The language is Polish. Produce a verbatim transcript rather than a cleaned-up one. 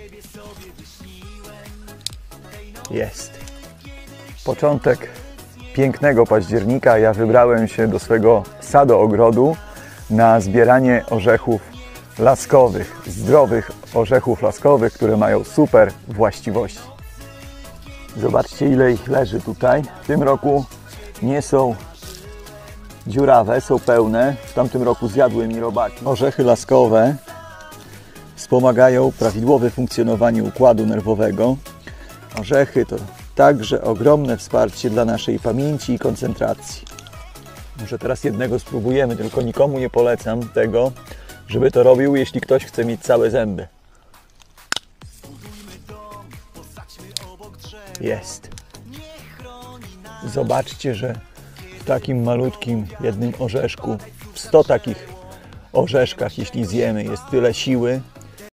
Jest. Początek pięknego października. Ja wybrałem się do swego sado-ogrodu na zbieranie orzechów laskowych. Zdrowych orzechów laskowych, które mają super właściwości. Zobaczcie, ile ich leży tutaj. W tym roku nie są dziurawe, są pełne. W tamtym roku zjadły mi robaki. Orzechy laskowe wspomagają prawidłowe funkcjonowanie układu nerwowego. Orzechy to także ogromne wsparcie dla naszej pamięci i koncentracji. Może teraz jednego spróbujemy, tylko nikomu nie polecam tego, żeby to robił, jeśli ktoś chce mieć całe zęby. Jest. Zobaczcie, że w takim malutkim jednym orzeszku, w sto takich orzeszkach, jeśli zjemy, jest tyle siły,